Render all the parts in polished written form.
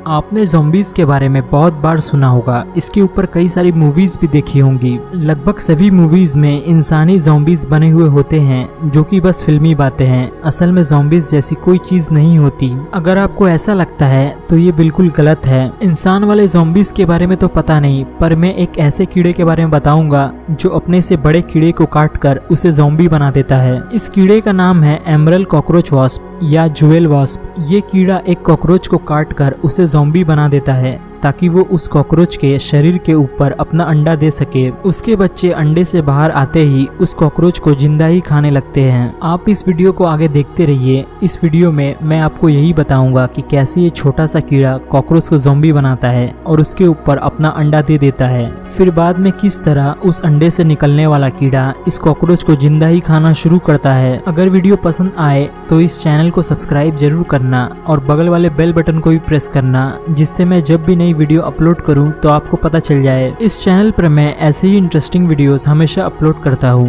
आपने ज़ॉम्बीज के बारे में बहुत बार सुना होगा, इसके ऊपर कई सारी मूवीज भी देखी होंगी। लगभग सभी मूवीज में इंसानी ज़ॉम्बीज बने हुए होते हैं जो कि बस फिल्मी बातें हैं। असल में ज़ॉम्बीज जैसी कोई चीज नहीं होती। अगर आपको ऐसा लगता है तो ये बिल्कुल गलत है। इंसान वाले ज़ॉम्बीज के बारे में तो पता नहीं, पर मैं एक ऐसे कीड़े के बारे में बताऊंगा जो अपने से बड़े कीड़े को काट कर उसे ज़ॉम्बी बना देता है। इस कीड़े का नाम है एमरल्ड कॉकरोच वास्प या ज्वेल वास्प। ये कीड़ा एक कॉकरोच को काट कर उसे ज़ॉम्बी बना देता है ताकि वो उस कॉकरोच के शरीर के ऊपर अपना अंडा दे सके। उसके बच्चे अंडे से बाहर आते ही उस कॉकरोच को जिंदा ही खाने लगते हैं। आप इस वीडियो को आगे देखते रहिए। इस वीडियो में मैं आपको यही बताऊंगा कि कैसे ये छोटा सा कीड़ा कॉकरोच को ज़ॉम्बी बनाता है और उसके ऊपर अपना अंडा दे देता है। फिर बाद में किस तरह उस अंडे से निकलने वाला कीड़ा इस कॉकरोच को जिंदा ही खाना शुरू करता है। अगर वीडियो पसंद आए तो इस चैनल को सब्सक्राइब जरूर करना और बगल वाले बेल बटन को भी प्रेस करना, जिससे मैं जब भी नई वीडियो अपलोड करूं तो आपको पता चल जाए। इस चैनल पर मैं ऐसे ही इंटरेस्टिंग वीडियोस हमेशा अपलोड करता हूं।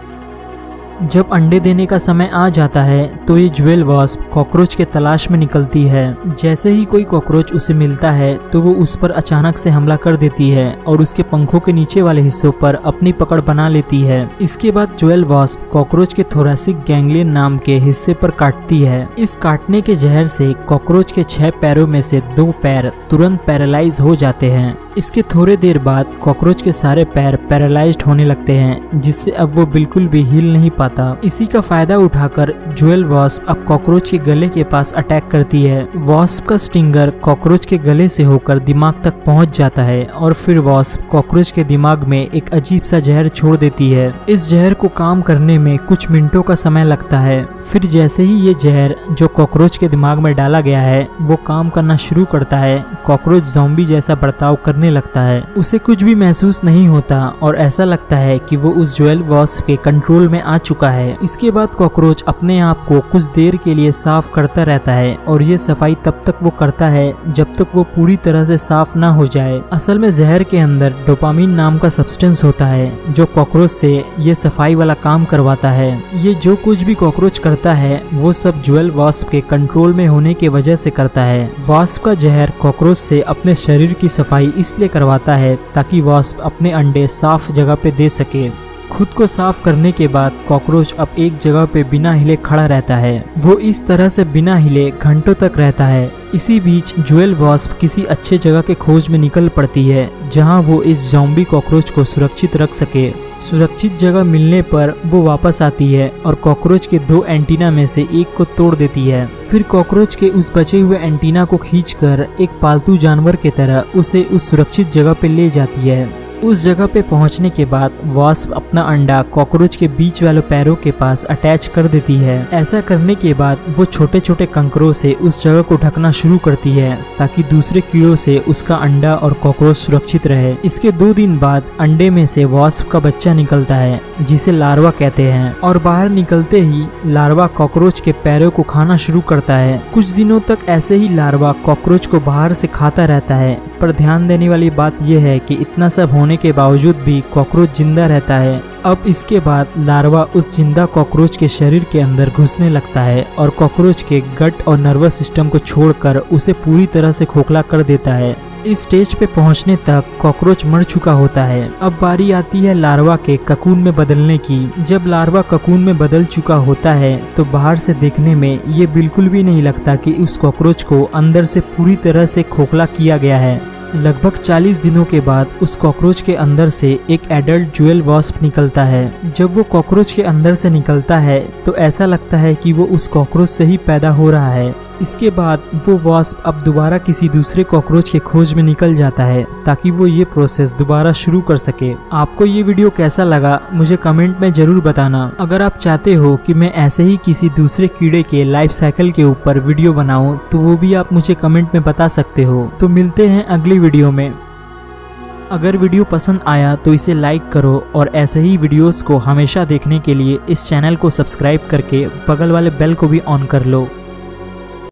जब अंडे देने का समय आ जाता है तो ये ज्वेल वास्प कॉकरोच के तलाश में निकलती है। जैसे ही कोई कॉकरोच उसे मिलता है तो वो उस पर अचानक से हमला कर देती है और उसके पंखों के नीचे वाले हिस्सों पर अपनी पकड़ बना लेती है। इसके बाद ज्वेल वास्प कॉकरोच के थोरैसिक गैंग्लियन नाम के हिस्से पर काटती है। इस काटने के जहर से कॉकरोच के 6 पैरों में से 2 पैर तुरंत पैरालाइज हो जाते हैं। इसके थोड़े देर बाद कॉकरोच के सारे पैर पैरालाइज्ड होने लगते हैं, जिससे अब वो बिल्कुल भी हिल नहीं पाता। इसी का फायदा उठाकर ज्वेल वास्प अब कॉकरोच के गले के पास अटैक करती है। वास्प का स्टिंगर कॉकरोच के गले से होकर दिमाग तक पहुंच जाता है और फिर वास्प कॉकरोच के दिमाग में एक अजीब सा जहर छोड़ देती है। इस जहर को काम करने में कुछ मिनटों का समय लगता है। फिर जैसे ही ये जहर जो कॉकरोच के दिमाग में डाला गया है वो काम करना शुरू करता है, कॉकरोच ज़ॉम्बी जैसा बर्ताव करने लगता है। उसे कुछ भी महसूस नहीं होता और ऐसा लगता है कि वो उस ज्वेल वास्प के कंट्रोल में आ चुका है। इसके बाद कॉकरोच अपने आप को कुछ देर के लिए साफ करता रहता है और ये सफाई तब तक वो करता है जब तक वो पूरी तरह से साफ ना हो जाए। असल में जहर के अंदर डोपामिन नाम का सब्सटेंस होता है जो कॉकरोच से ये सफाई वाला काम करवाता है। ये जो कुछ भी कॉकरोच करता है वो सब ज्वेल वास्प के कंट्रोल में होने की वजह से करता है। वास्प का जहर कॉकरोच से अपने शरीर की सफाई इसलिए करवाता है ताकि वास्प अपने अंडे साफ जगह पे दे सके। खुद को साफ करने के बाद कॉकरोच अब एक जगह पे बिना हिले खड़ा रहता है। वो इस तरह से बिना हिले घंटों तक रहता है। इसी बीच ज्वेल वास्प किसी अच्छे जगह के खोज में निकल पड़ती है जहां वो इस ज़ॉम्बी कॉकरोच को सुरक्षित रख सके। सुरक्षित जगह मिलने पर वो वापस आती है और कॉकरोच के 2 एंटीना में से एक को तोड़ देती है। फिर कॉकरोच के उस बचे हुए एंटीना को खींचकर एक पालतू जानवर की तरह उसे उस सुरक्षित जगह पे ले जाती है। उस जगह पे पहुंचने के बाद वास्प अपना अंडा कॉकरोच के बीच वाले पैरों के पास अटैच कर देती है। ऐसा करने के बाद वो छोटे छोटे कंकरों से उस जगह को ढकना शुरू करती है ताकि दूसरे कीड़ों से उसका अंडा और कॉकरोच सुरक्षित रहे। इसके 2 दिन बाद अंडे में से वास्प का बच्चा निकलता है जिसे लार्वा कहते हैं और बाहर निकलते ही लार्वा कॉकरोच के पैरों को खाना शुरू करता है। कुछ दिनों तक ऐसे ही लार्वा कॉकरोच को बाहर से खाता रहता है, पर ध्यान देने वाली बात यह है कि इतना सब होने के बावजूद भी कॉकरोच जिंदा रहता है। अब इसके बाद लार्वा उस जिंदा कॉकरोच के शरीर के अंदर घुसने लगता है और कॉकरोच के गट और नर्वस सिस्टम को छोड़कर उसे पूरी तरह से खोखला कर देता है। इस स्टेज पे पहुंचने तक कॉकरोच मर चुका होता है। अब बारी आती है लार्वा के ककून में बदलने की। जब लार्वा ककून में बदल चुका होता है तो बाहर से देखने में ये बिल्कुल भी नहीं लगता कि उस कॉकरोच को अंदर से पूरी तरह से खोखला किया गया है। लगभग 40 दिनों के बाद उस कॉकरोच के अंदर से एक एडल्ट ज्वेल वास्प निकलता है। जब वो कॉकरोच के अंदर से निकलता है तो ऐसा लगता है कि वो उस कॉकरोच से ही पैदा हो रहा है। इसके बाद वो वास्प अब दोबारा किसी दूसरे कॉकरोच के खोज में निकल जाता है ताकि वो ये प्रोसेस दोबारा शुरू कर सके। आपको ये वीडियो कैसा लगा मुझे कमेंट में जरूर बताना। अगर आप चाहते हो कि मैं ऐसे ही किसी दूसरे कीड़े के लाइफ साइकिल के ऊपर वीडियो बनाऊं तो वो भी आप मुझे कमेंट में बता सकते हो। तो मिलते हैं अगली वीडियो में। अगर वीडियो पसंद आया तो इसे लाइक करो और ऐसे ही वीडियोस को हमेशा देखने के लिए इस चैनल को सब्सक्राइब करके बगल वाले बेल को भी ऑन कर लो।